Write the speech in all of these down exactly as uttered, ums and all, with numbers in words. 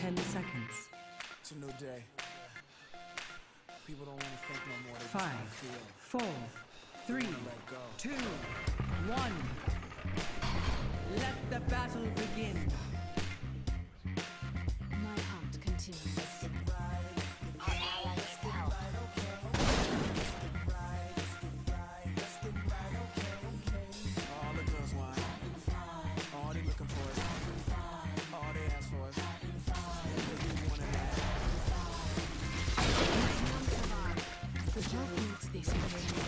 ten seconds. It's a new day. People don't want to think no more. They just Five, want to feel. four, three, Let go. two, one. Let the battle begin. My hunt continues. All the girls want. All they looking for is. All they ask for is. They really want it. The job needs this way.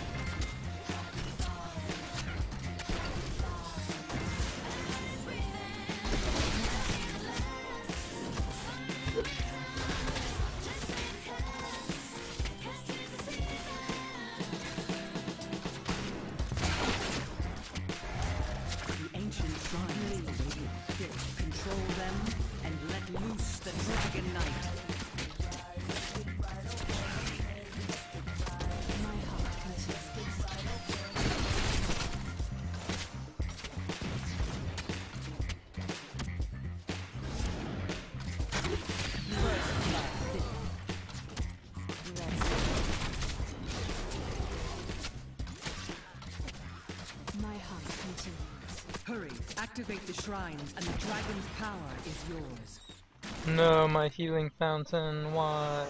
The ancient shrines awaiting fit. Control them and let loose the dragon knight. My heart continues. My hunt continues. Hurry, activate the shrines and the dragon's power is yours. No, my healing fountain. Why?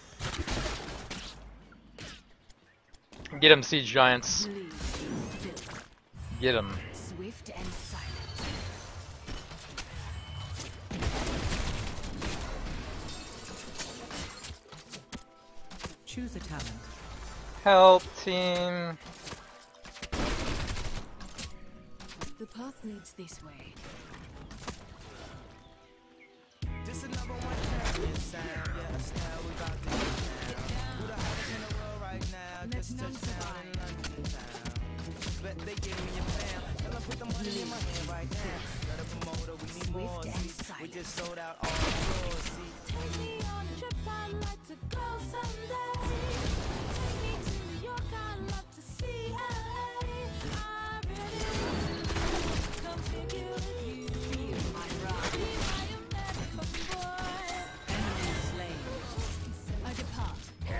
Get him, siege giants. Bleed in filth. Get him. Swift and silent. Choose a talent. Help, team. The path leads this way. Just another one champion sound. Yeah, style we got to get down. Who the hottest in the world right now? Just touched down in London town. Bet they give me a pound. Tell them put the money in my hand right now. Got a promoter, we need more. Swift and See, we silent. just sold out all the stores. See, Take me on a trip, I'd like to go someday. Take me to New York, I'd love to see L A. I really want to come figure with you. Feel my wrath. Be my American boy. Enemy slain. I depart.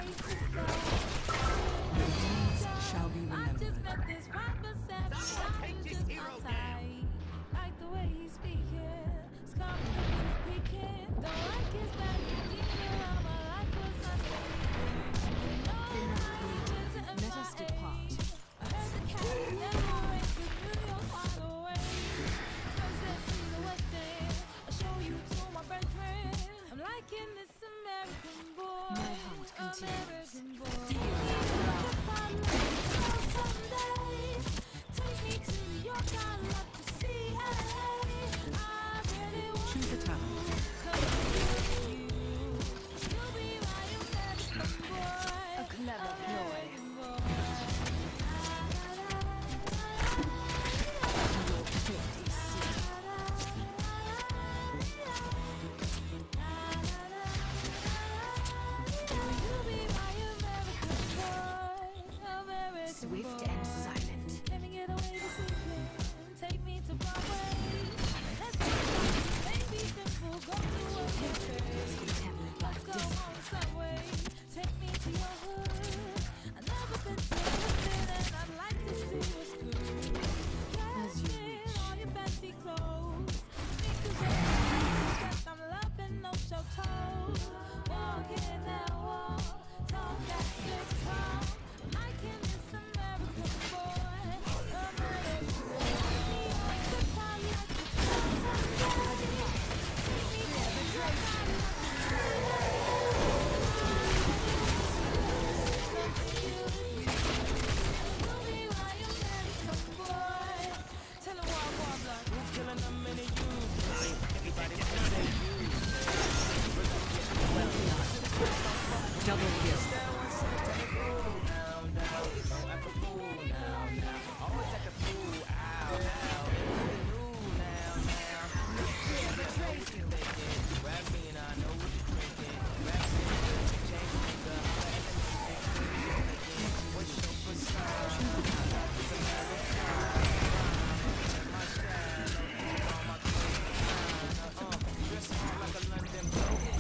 Shall be I remembered. just met this five percent guy who's just my type. Like the way he's speaking, his confidence is peaking. Don't like his back, even around my life was Sunday. You know how he went to Let us M I A. depart. I heard the cat never raised his New York all the way. Turns that see the West End. I'll show you to my brethren. I'm liking this American boy. My hunt continues. American boy. Take me on a trip, I'd like to go someday. Take me to New York, I'd love to see L A. I really want Choose a talent. to come with you. You'll be my American boy. A clever ploy. Your fate is sealed. Swift and silent. Let me get away this weekend. Take me to Broadway. Let's go. Baby, simple. Go to a cafe. Contaminant Let's go life on the subway. Take me to your hood. I've never been to London and I'd like to see what's good. As you Cash in wish. all your fancy clothes. Sneakers and shoes. I'm loving no show toes. Walking that wall. Talk that slick talk. Liking this American boy. American boy. Take me on a trip, I'd like to go someday. Take me to New York, I'd love to see L A. Come figure with you. You'll be my American boy. Tell 'em what I want, like. who's killing them in the youth? Everybody knows they you. Double kill. That one says take it cool now, now. Don't act a fool now, now. Always act a fool, ow, ow. Nothing new now, now. Yeah, I know what you're thinking. Rap me and I know what you're drinking. Rap me and I change nigga. What's your persona? It's America. My style, all my clothes, uh, uh, dress like a London bloke.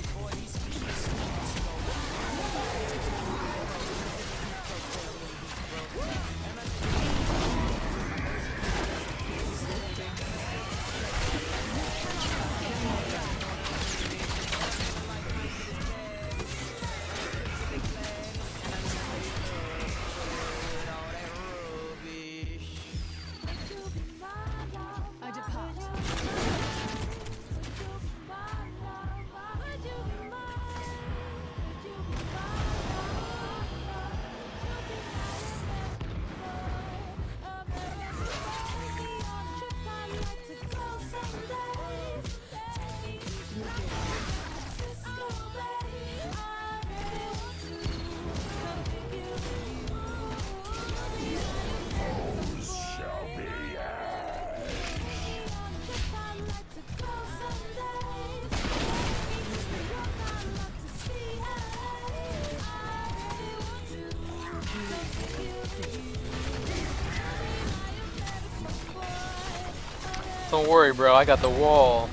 Don't worry, bro. I got the wall.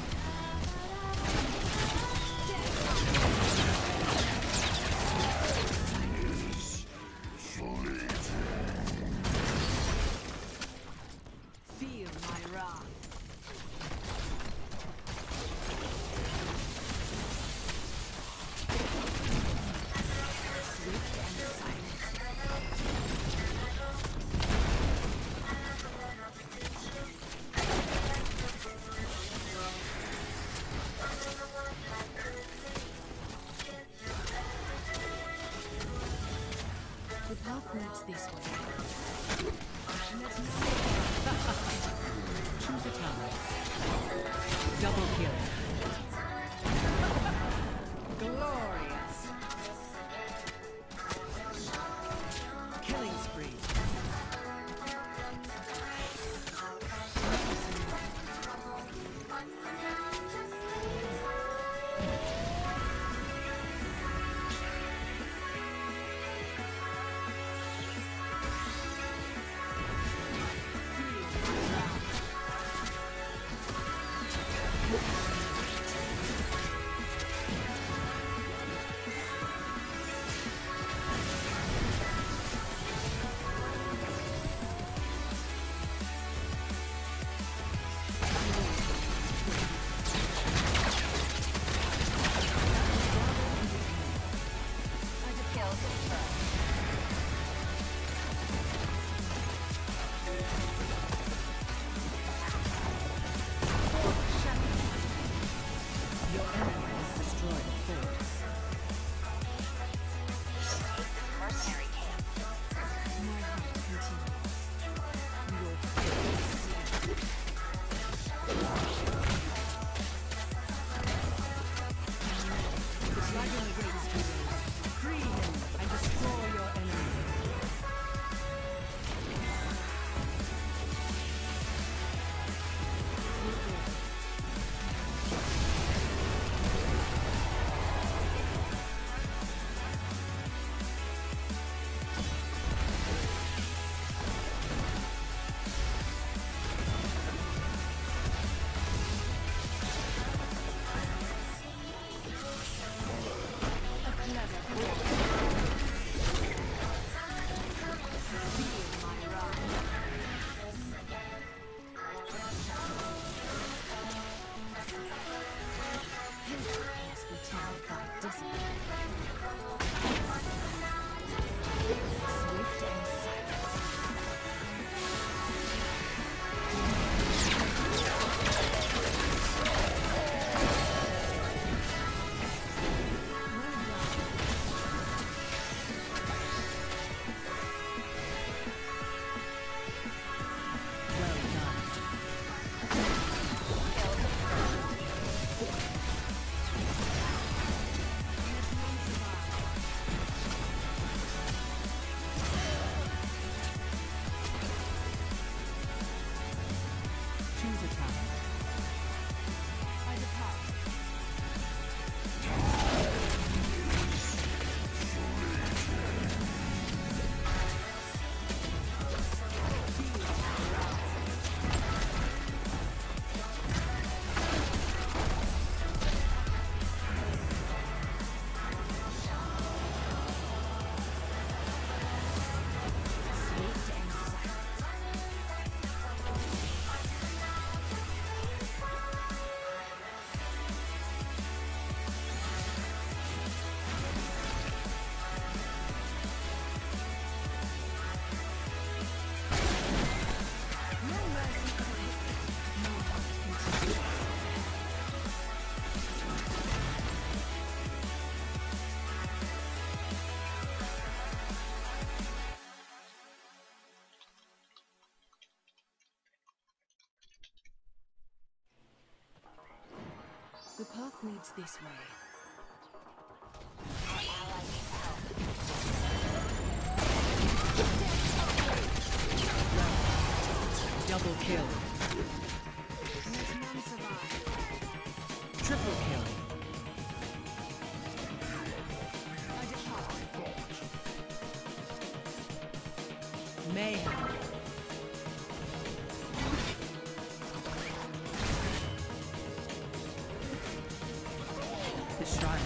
Feel my wrath. Swift and silent. The path leads this way. Choose a tower. Double kill. Glorious. Killing spree. Your enemy has destroyed a force. Mercenary camp. My heart continues. Your The dragon awaits you. Free him and destroy your enemy. must be tempered by discipline. Swift and silent. Well done. Choose a tower. I depart. Swift and silent. No mercy for it. My heart continues. The path leads this way. Double kill. Let none survive. Triple kill. I depart. Mayhem. shrine.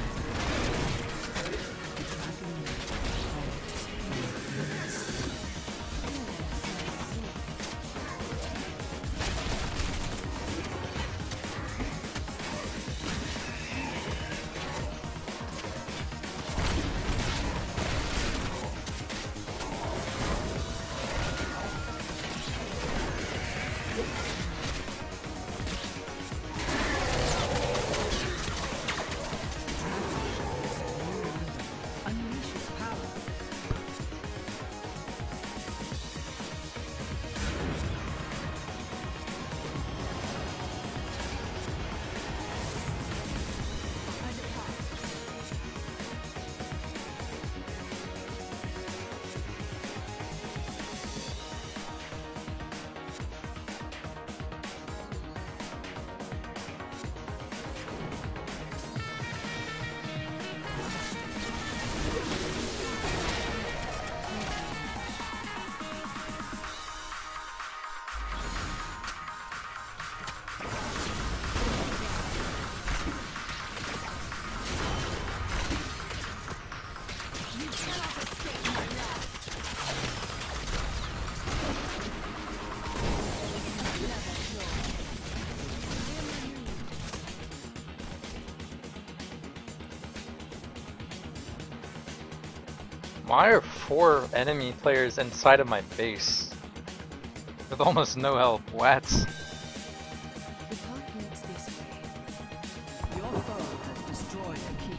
Why are four enemy players inside of my base? With almost no help. What? The path leads this way. Your foe has destroyed the keep.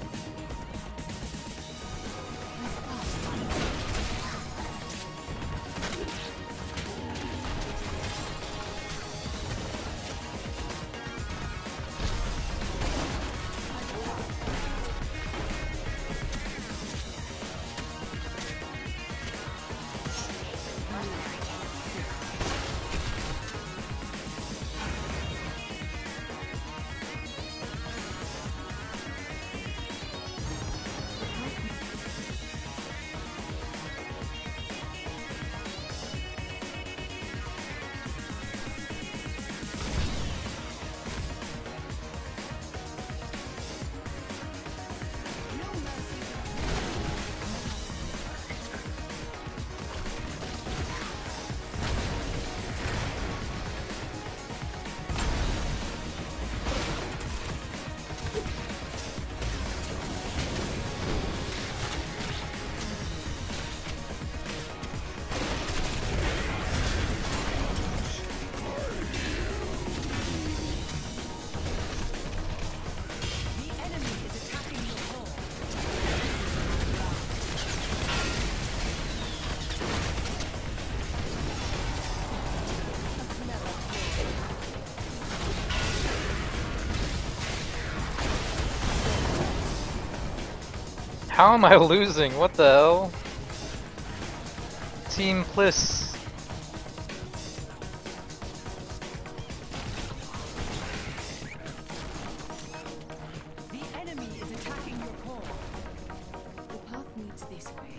How am I losing? What the hell? Team Pliss. The enemy is attacking your core. The path leads this way.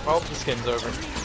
Well, this game's over.